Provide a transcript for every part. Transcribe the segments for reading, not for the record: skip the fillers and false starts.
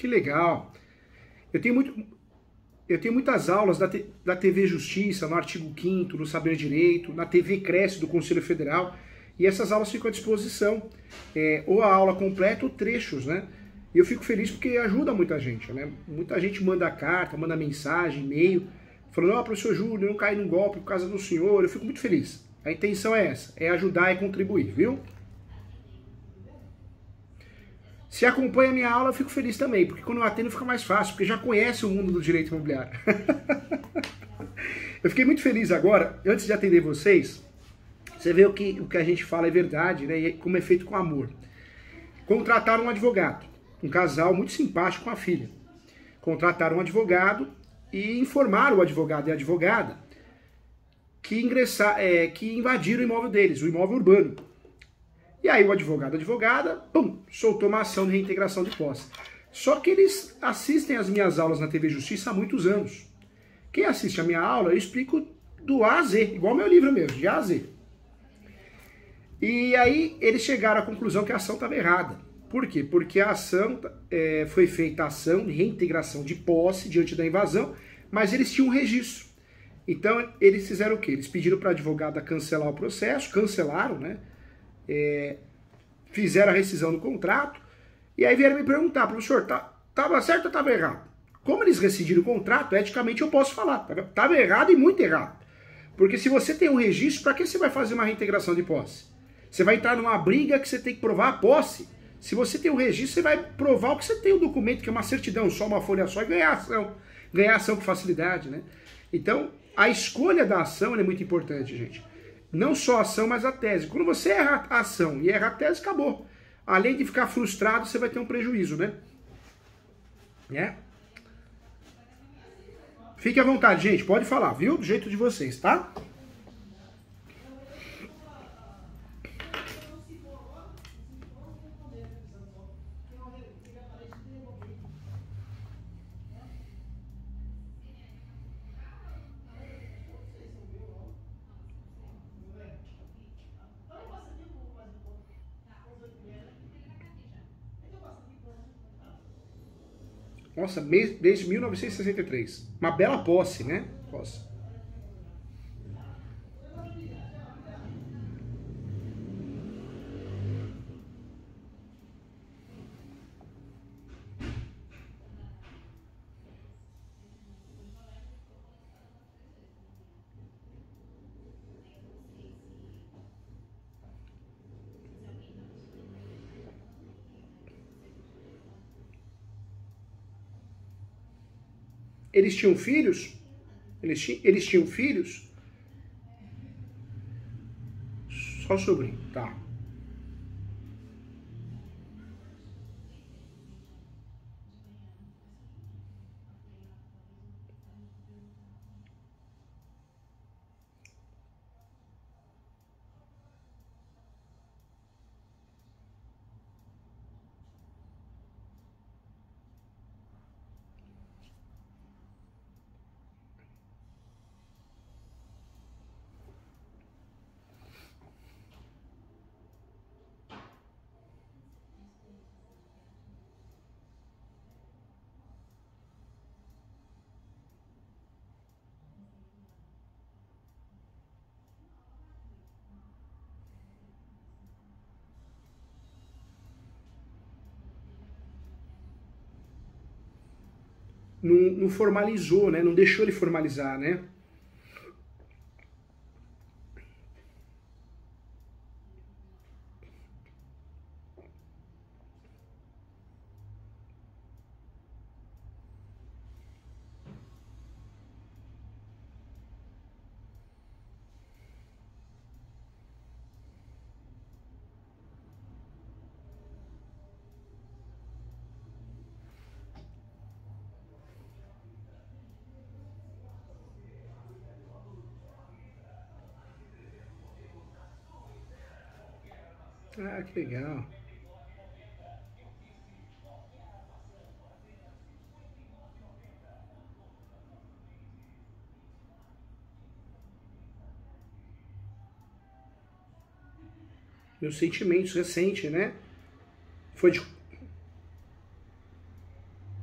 Que legal. Eu tenho muitas aulas da TV Justiça, no artigo 5º, no Saber Direito, na TV Cresce do Conselho Federal, e essas aulas ficam à disposição, ou a aula completa ou trechos, né? E eu fico feliz porque ajuda muita gente, né? Muita gente manda carta, manda mensagem, e-mail, falando, ó, professor Júlio, eu não caí num golpe por causa do senhor, eu fico muito feliz. A intenção é essa, é ajudar e contribuir, viu? Se acompanha a minha aula, eu fico feliz também, porque quando eu atendo fica mais fácil, porque já conhece o mundo do direito imobiliário. Eu fiquei muito feliz agora, antes de atender vocês, você vê o que a gente fala é verdade, né? E como é feito com amor. Contrataram um advogado, um casal muito simpático com a filha. Contrataram um advogado e informaram o advogado e a advogada que invadiram o imóvel deles, o imóvel urbano. E aí o advogado e a advogada, pum, soltou uma ação de reintegração de posse. Só que eles assistem às minhas aulas na TV Justiça há muitos anos. Quem assiste a minha aula, eu explico do A a Z, igual meu livro mesmo, de A a Z. E aí eles chegaram à conclusão que a ação estava errada. Por quê? Porque a ação, foi feita a ação de reintegração de posse diante da invasão, mas eles tinham um registro. Então eles fizeram o quê? Eles pediram para a advogada cancelar o processo, cancelaram, né? Fizeram a rescisão do contrato, e aí vieram me perguntar, professor, estava certo ou estava errado? Como eles rescindiram o contrato, eticamente eu posso falar, estava errado e muito errado. Porque se você tem um registro, para que você vai fazer uma reintegração de posse? Você vai entrar numa briga que você tem que provar a posse. Se você tem um registro, você vai provar o que você tem, um documento que é uma certidão, só uma folha só, e ganhar ação. Ganhar ação com facilidade, né? Então, a escolha da ação é muito importante, gente. Não só a ação, mas a tese. Quando você erra a ação e erra a tese, acabou. Além de ficar frustrado, você vai ter um prejuízo, né? Fique à vontade, gente. Pode falar, viu? Do jeito de vocês, tá? Nossa, desde 1963. Uma bela posse, né? Posse. Eles tinham filhos? Eles tinham filhos? Só sobrinho, tá. Não formalizou, né? Não deixou ele formalizar, né? Ah, que legal. Meus sentimentos recente, né? Foi de...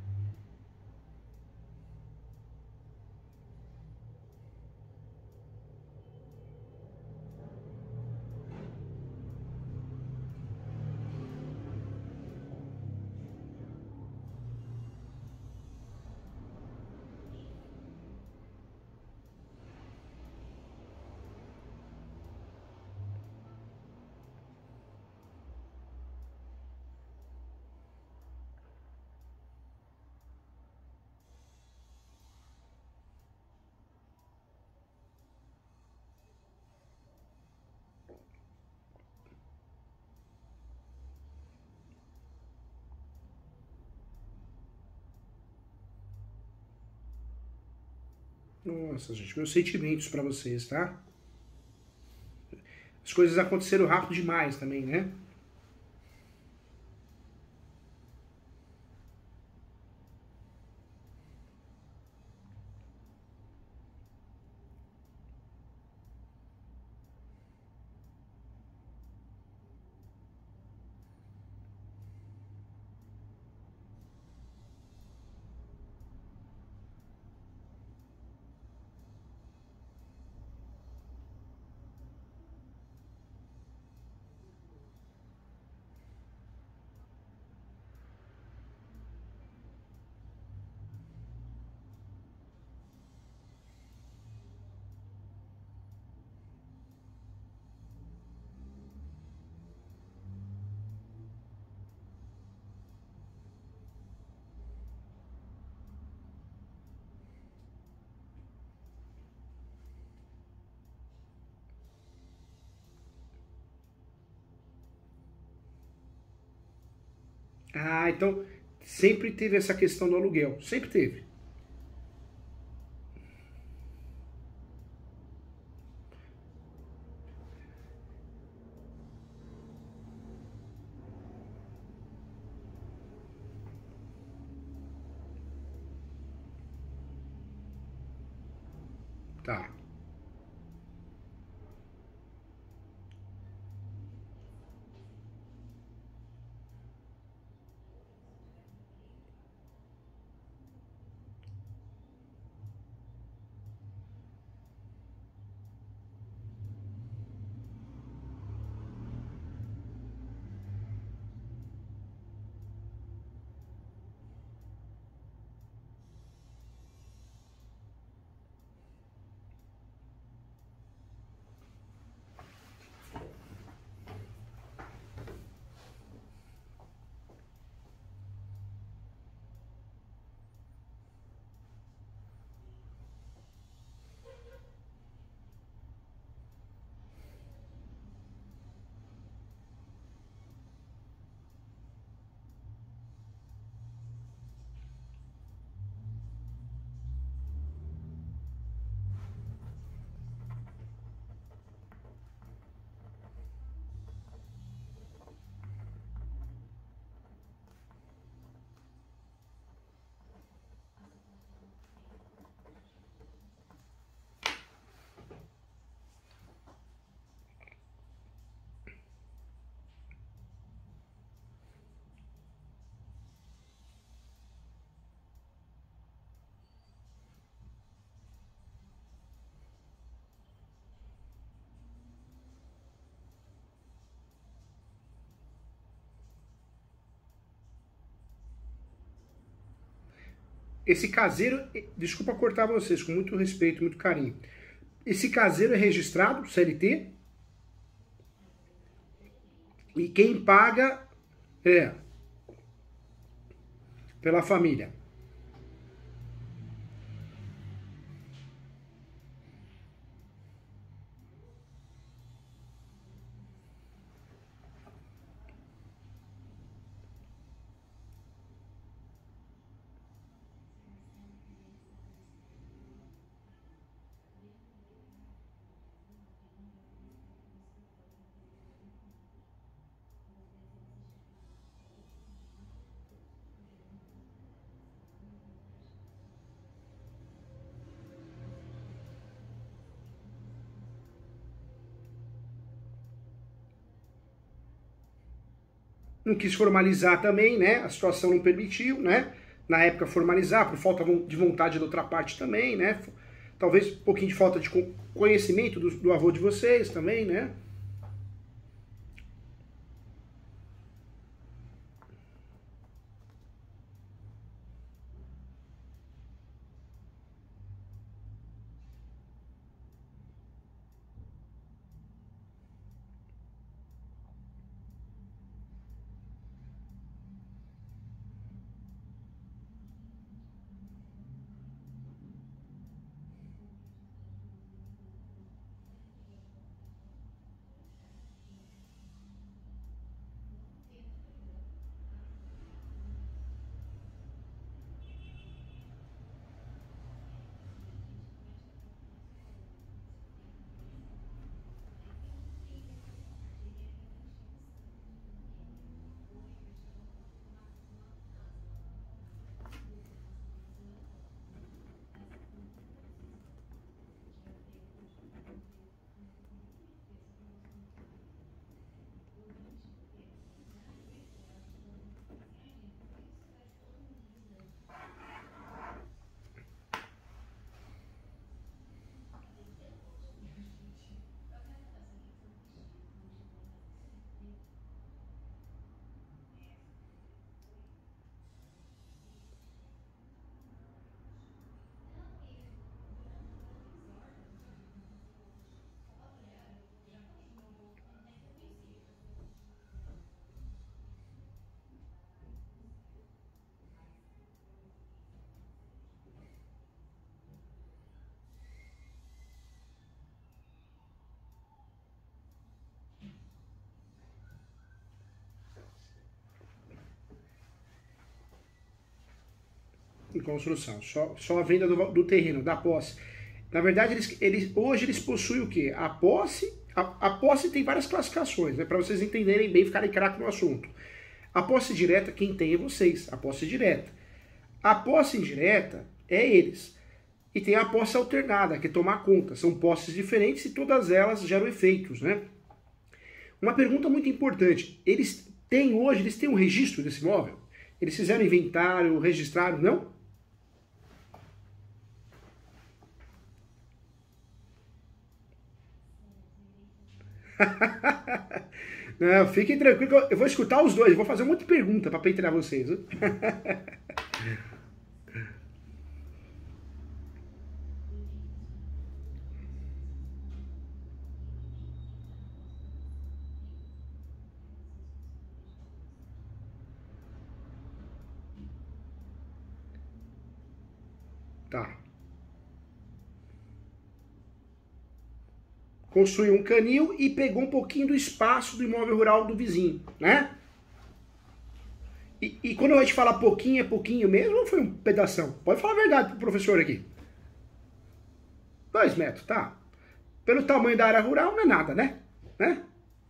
Nossa, gente, meus sentimentos pra vocês, tá? As coisas aconteceram rápido demais também, né? Ah, então sempre teve essa questão do aluguel. Sempre teve. Tá. Esse caseiro, desculpa cortar vocês, com muito respeito, muito carinho. Esse caseiro é registrado, CLT, e quem paga é pela família. Não quis formalizar também, né? A situação não permitiu, né? Na época formalizar, por falta de vontade da outra parte também, né? Talvez um pouquinho de falta de conhecimento do avô de vocês também, né? em construção, só a venda do terreno, da posse. Na verdade, hoje eles possuem o quê? A posse. A posse tem várias classificações, né? Para vocês entenderem bem, ficarem craque no assunto. A posse direta, quem tem é vocês, a posse direta. A posse indireta é eles. E tem a posse alternada, que é tomar conta. São posses diferentes e todas elas geram efeitos, né? Uma pergunta muito importante. Eles têm um registro desse imóvel? Eles fizeram inventário, registraram, não? Não, fiquem tranquilos, eu vou escutar os dois, vou fazer um monte de pergunta para penetrar vocês. Viu? Tá. Construiu um canil e pegou um pouquinho do espaço do imóvel rural do vizinho, né? E quando a gente fala pouquinho, é pouquinho mesmo ou foi um pedação? Pode falar a verdade pro professor aqui. 2 metros, tá. Pelo tamanho da área rural não é nada, né? Né?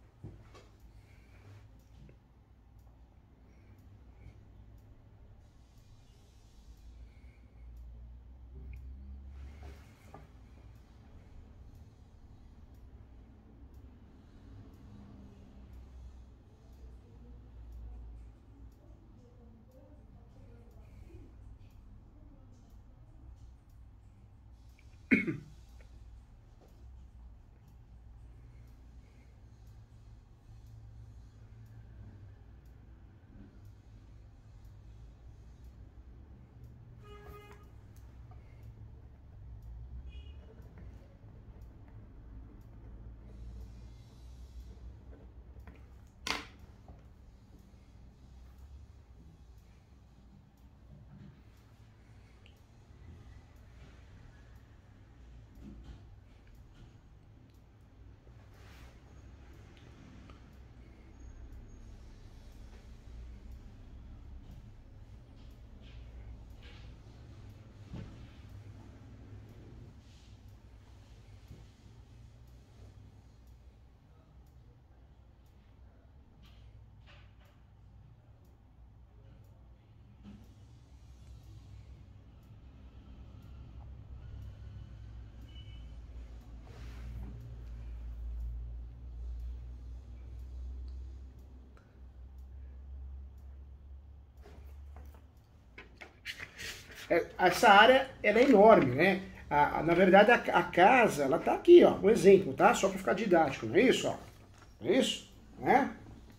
Essa área ela é enorme, né? Na verdade, a casa, ela tá aqui, ó, um exemplo, tá? Só para ficar didático, não é isso, ó? Não é isso? Né?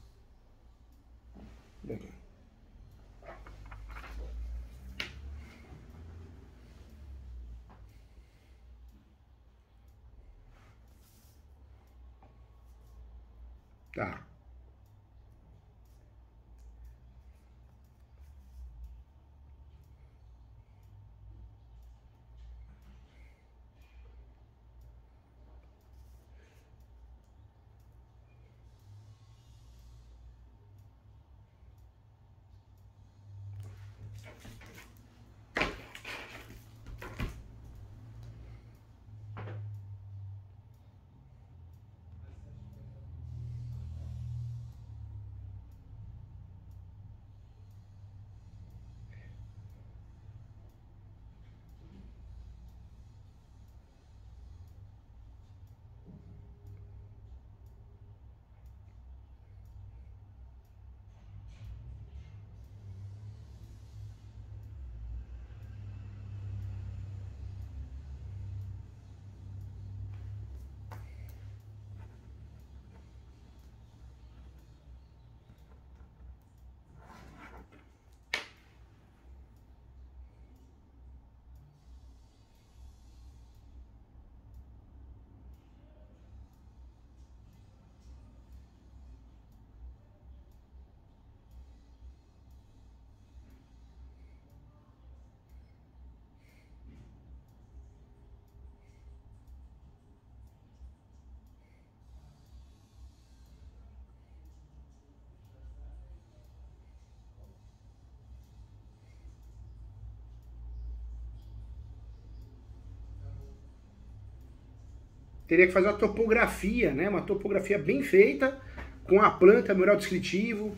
Tá. teria que fazer uma topografia, né? Uma topografia bem feita, com a planta, mural descritivo.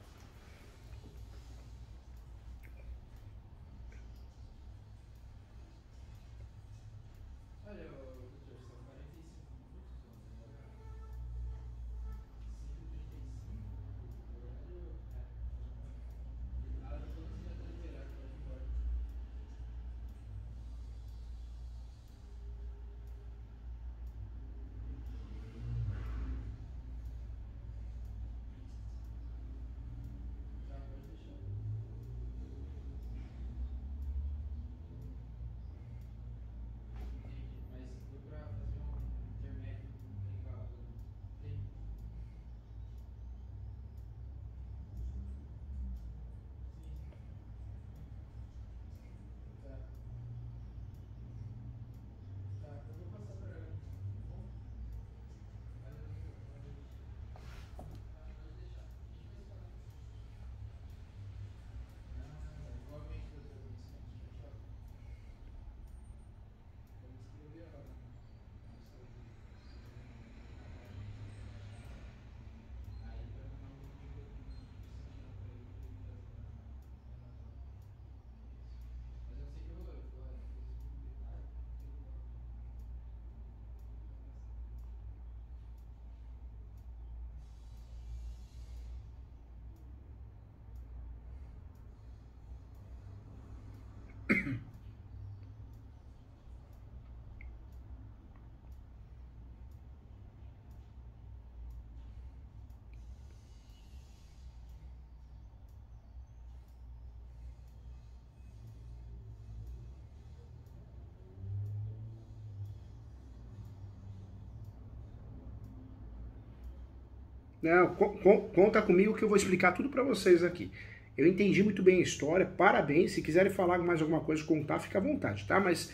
Não, conta comigo que eu vou explicar tudo para vocês aqui. Eu entendi muito bem a história, parabéns. Se quiserem falar mais alguma coisa, contar, fica à vontade, tá? Mas,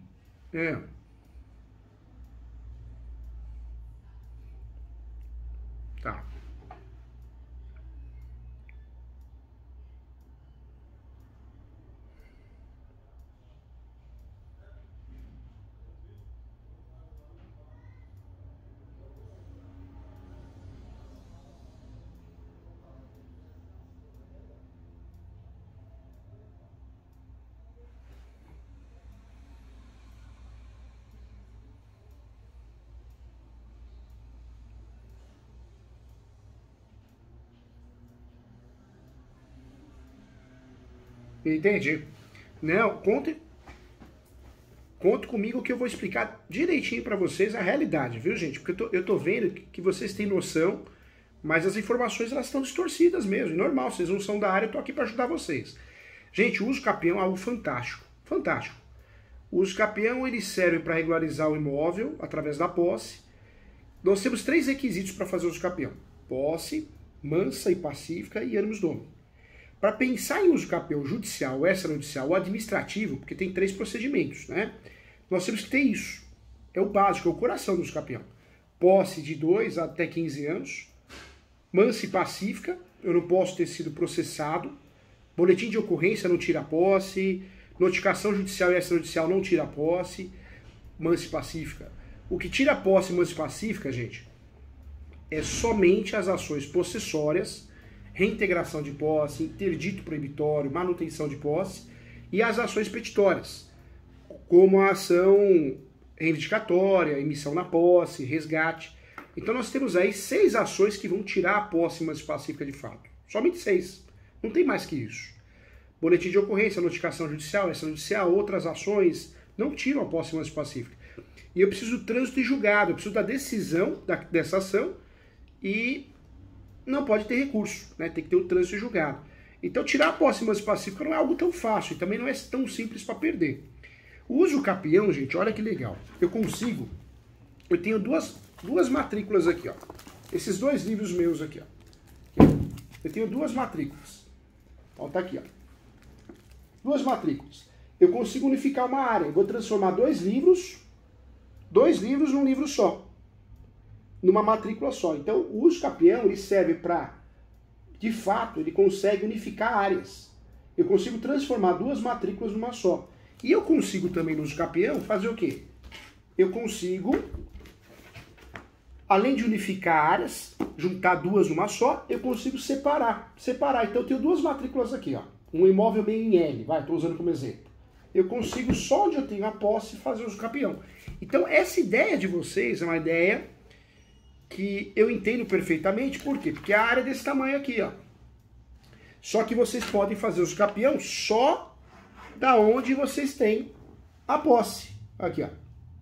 tá. Entendi. Não, conte comigo que eu vou explicar direitinho para vocês a realidade, viu, gente? Porque eu tô vendo que vocês têm noção, mas as informações elas estão distorcidas mesmo. Normal, vocês não são da área, eu tô aqui para ajudar vocês. Gente, o uso capião é algo fantástico. Fantástico. O uso capião ele serve para regularizar o imóvel através da posse. Nós temos 3 requisitos para fazer o uso capião: posse, mansa e pacífica e ânimos domini. Para pensar em uso capião judicial, extrajudicial ou administrativo, porque tem 3 procedimentos, né? Nós temos que ter isso. É o básico, é o coração do uso capião. Posse de 2 até 15 anos. Mansa e pacífica, eu não posso ter sido processado. Boletim de ocorrência não tira a posse. Notificação judicial e extrajudicial não tira a posse. Mansa e pacífica. O que tira a posse mansa e pacífica, gente, é somente as ações possessórias, reintegração de posse, interdito proibitório, manutenção de posse e as ações petitórias, como a ação reivindicatória, emissão na posse, resgate. Então nós temos aí 6 ações que vão tirar a posse mansa e pacífica de fato. Somente 6. Não tem mais que isso. Boletim de ocorrência, notificação judicial, extrajudicial, outras ações não tiram a posse mansa e pacífica. E eu preciso do trânsito e julgado, eu preciso da decisão dessa ação e não pode ter recurso, né? Tem que ter o trânsito e julgado. Então tirar a posse mansa e pacífica não é algo tão fácil e também não é tão simples para perder. O uso capião, gente, olha que legal. Eu tenho duas matrículas aqui, ó. Esses 2 livros meus aqui, ó. Eu tenho 2 matrículas. Ó, tá aqui, ó. 2 matrículas. Eu consigo unificar uma área. Eu vou transformar 2 livros num livro só. Numa matrícula só. Então, o uso capião, ele serve para, de fato, ele consegue unificar áreas. Eu consigo transformar 2 matrículas numa só. E eu consigo também, no uso capião, fazer o quê? Eu consigo além de unificar áreas, juntar duas numa só, eu consigo separar. Então eu tenho duas matrículas aqui, ó. Um imóvel meio em L, estou usando como exemplo. Eu consigo, só onde eu tenho a posse, fazer uso capião. Então essa ideia de vocês é uma ideia que eu entendo perfeitamente. Por quê? Porque a área é desse tamanho aqui, ó. Só que vocês podem fazer uso capião só da onde vocês têm a posse. Aqui, ó.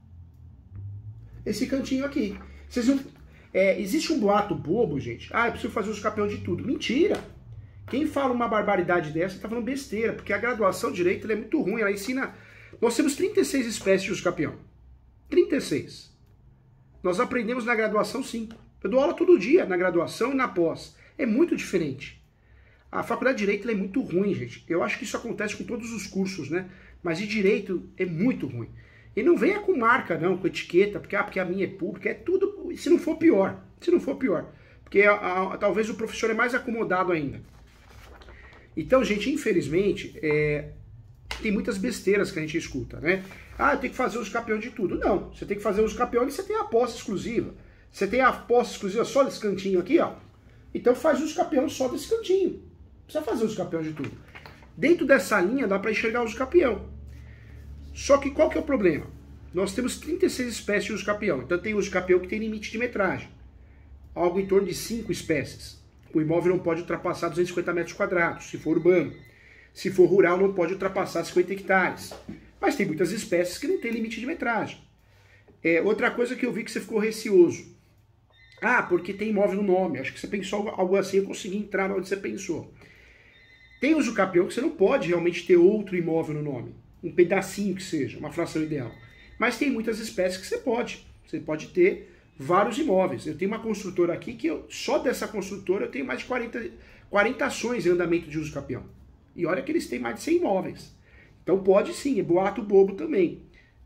Esse cantinho aqui. Vocês não... existe um boato bobo, gente. Ah, eu preciso fazer uso capião de tudo. Mentira! Quem fala uma barbaridade dessa tá falando besteira, porque a graduação de Direito é muito ruim. Ela ensina... Nós temos 36 espécies de uso capião. 36. Nós aprendemos na graduação 5. Eu dou aula todo dia na graduação e na pós. É muito diferente. A faculdade de Direito é muito ruim, gente. Eu acho que isso acontece com todos os cursos, né? Mas de Direito é muito ruim. E não venha com marca, não, com etiqueta, porque a minha é pública, é tudo, se não for pior. Porque talvez o professor é mais acomodado ainda. Então, gente, infelizmente, tem muitas besteiras que a gente escuta, né? Ah, eu tenho que fazer uso capião de tudo. Não, você tem que fazer uso capião e você tem a posse exclusiva. Você tem a posse exclusiva só desse cantinho aqui, ó. Então faz uso capião só desse cantinho. Não precisa fazer uso capião de tudo. Dentro dessa linha dá para enxergar uso capião. Só que qual que é o problema? Nós temos 36 espécies de uso capião. Então tem uso capião que tem limite de metragem. Algo em torno de 5 espécies. O imóvel não pode ultrapassar 250 metros quadrados, se for urbano. Se for rural, não pode ultrapassar 50 hectares. Mas tem muitas espécies que não tem limite de metragem. Outra coisa que eu vi que você ficou receoso. Ah, porque tem imóvel no nome. Acho que você pensou algo assim, eu consegui entrar onde você pensou. Tem uso capião que você não pode realmente ter outro imóvel no nome. Um pedacinho que seja, uma fração ideal. Mas tem muitas espécies que você pode. Você pode ter vários imóveis. Eu tenho uma construtora aqui que só dessa construtora eu tenho mais de 40 ações em andamento de uso capião. E olha que eles têm mais de 100 imóveis. Então pode sim, é boato bobo também.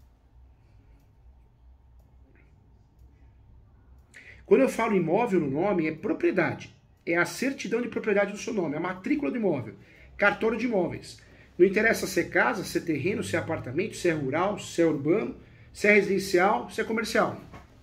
Quando eu falo imóvel no nome, é propriedade. É a certidão de propriedade do seu nome, a matrícula do imóvel, cartório de imóveis. Não interessa se é casa, se é terreno, se é apartamento, se é rural, se é urbano, se é residencial, se é comercial.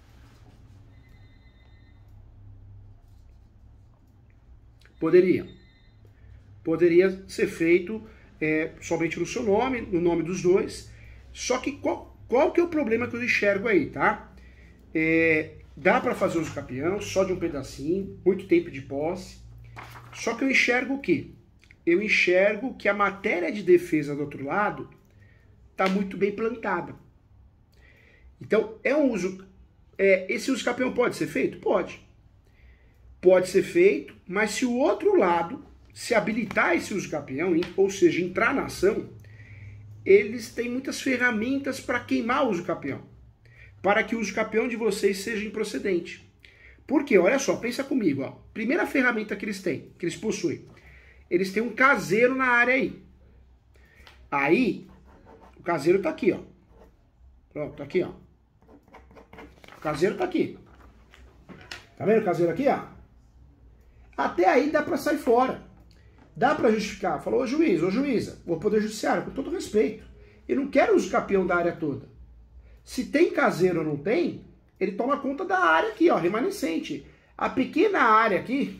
Poderia ser feito somente no seu nome, no nome dos dois. Só que qual que é o problema que eu enxergo aí, tá? Dá para fazer uso capião só de um pedacinho, muito tempo de posse. Só que eu enxergo o quê? Eu enxergo que a matéria de defesa do outro lado está muito bem plantada. Então, esse uso capião pode ser feito? Pode. Pode ser feito, mas se o outro lado se habilitar esse uso capião, ou seja, entrar na ação, eles têm muitas ferramentas para queimar o uso capião, para que o uso capião de vocês seja improcedente. Por quê? Olha só, pensa comigo. Ó. Primeira ferramenta que eles têm, que eles possuem, eles têm um caseiro na área aí. Aí, o caseiro tá aqui, ó. Pronto, tá aqui, ó. O caseiro tá aqui. Tá vendo o caseiro aqui, ó? Até aí dá para sair fora. Dá para justificar. Falou, ô juiz, ô juíza, o Poder Judiciário, com todo respeito. Eu não quero uso capião da área toda. Se tem caseiro ou não tem, ele toma conta da área aqui, ó, remanescente. A pequena área aqui...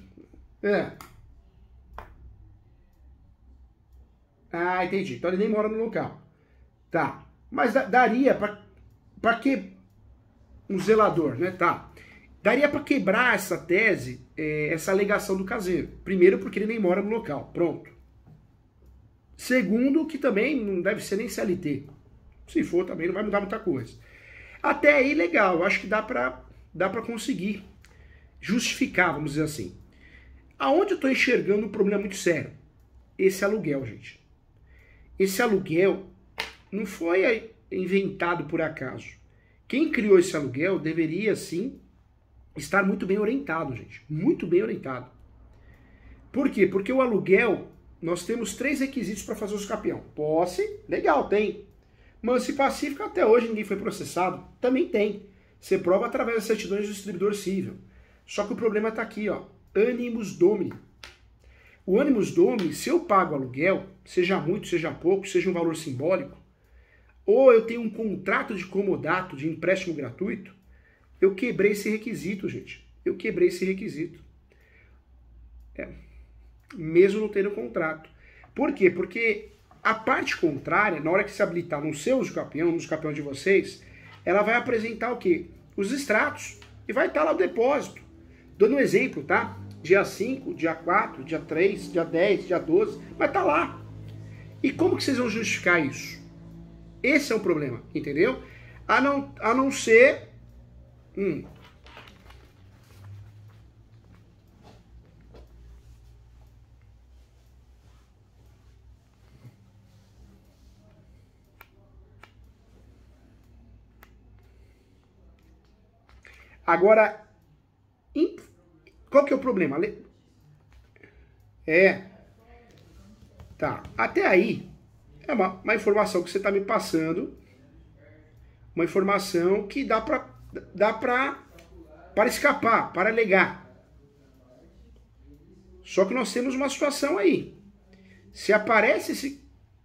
Ah, entendi. Então ele nem mora no local. Tá. Mas daria para que... Um zelador, né? Tá. Daria para quebrar essa tese, essa alegação do caseiro. Primeiro, porque ele nem mora no local. Pronto. Segundo, que também não deve ser nem CLT. Se for, também não vai mudar muita coisa. Até aí, legal. Eu acho que dá para conseguir justificar, vamos dizer assim. Aonde eu estou enxergando um problema muito sério? Esse aluguel, gente. Esse aluguel não foi inventado por acaso. Quem criou esse aluguel deveria, sim, estar muito bem orientado, gente. Muito bem orientado. Por quê? Porque o aluguel, nós temos 3 requisitos para fazer uso capião. Posse, legal, tem. Mansa e pacífica, até hoje ninguém foi processado. Também tem. Você prova através das certidões do distribuidor civil. Só que o problema está aqui, ó. Animus domini. O animus domini, se eu pago aluguel, seja muito, seja pouco, seja um valor simbólico, ou eu tenho um contrato de comodato, de empréstimo gratuito, Eu quebrei esse requisito, gente. Eu quebrei esse requisito. Mesmo não tendo contrato. Por quê? Porque a parte contrária, na hora que se habilitar no seu usucapião, no usucapião de vocês, ela vai apresentar o quê? Os extratos. E vai estar lá o depósito. Dando um exemplo, tá? Dia 5, dia 4, dia 3, dia 10, dia 12, vai estar lá. E como que vocês vão justificar isso? Esse é um problema, entendeu? A não ser... Agora, qual que é o problema? Tá, até aí é uma informação que você está me passando, uma informação que dá para escapar, para alegar. Só que nós temos uma situação aí. Se aparece esse...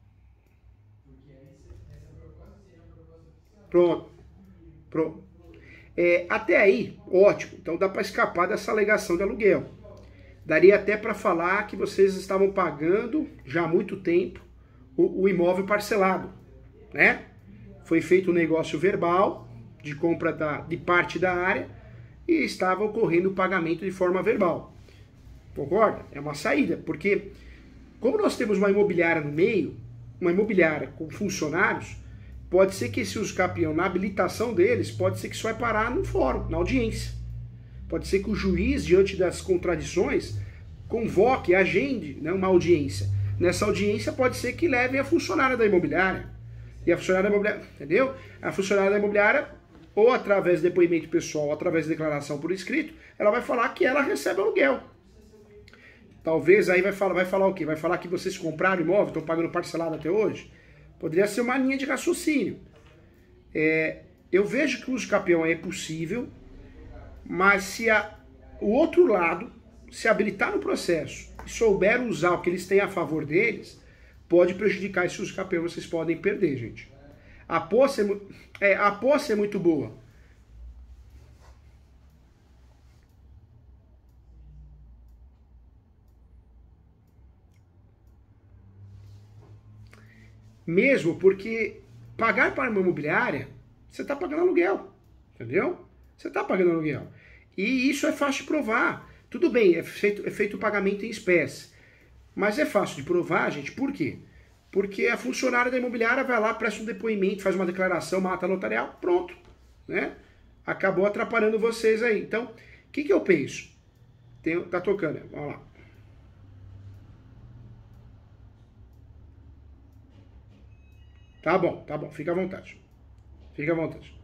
Pronto. Até aí, ótimo. Então dá para escapar dessa alegação de aluguel. Daria até para falar que vocês estavam pagando já há muito tempo o imóvel parcelado, né? Foi feito um negócio verbal de compra de parte da área e estava ocorrendo o pagamento de forma verbal. Concorda? É uma saída, porque como nós temos uma imobiliária no meio, uma imobiliária com funcionários, pode ser que esse usucapião, na habilitação deles, pode ser que isso vai parar no fórum, na audiência. Pode ser que o juiz, diante das contradições, convoque, agende, né, uma audiência. Nessa audiência pode ser que levem a funcionária da imobiliária. E a funcionária da imobiliária, entendeu? A funcionária da imobiliária, ou através de depoimento pessoal, ou através de declaração por escrito, ela vai falar que ela recebe aluguel. Talvez aí vai falar o quê? Vai falar que vocês compraram imóvel, estão pagando parcelado até hoje? Poderia ser uma linha de raciocínio. Eu vejo que o usucapião é possível, mas se o outro lado se habilitar no processo e souber usar o que eles têm a favor deles, pode prejudicar esse usucapião, vocês podem perder, gente. A posse é muito boa. Mesmo porque pagar para uma imobiliária, você está pagando aluguel, entendeu? Você está pagando aluguel. E isso é fácil de provar. Tudo bem, é feito o pagamento em espécie. Mas é fácil de provar, gente, por quê? Porque a funcionária da imobiliária vai lá, presta um depoimento, faz uma declaração, uma ata notarial, pronto, né? Acabou atrapalhando vocês aí. Então, o que eu penso? Tá tocando, vamos lá. Tá bom, fica à vontade. Fica à vontade.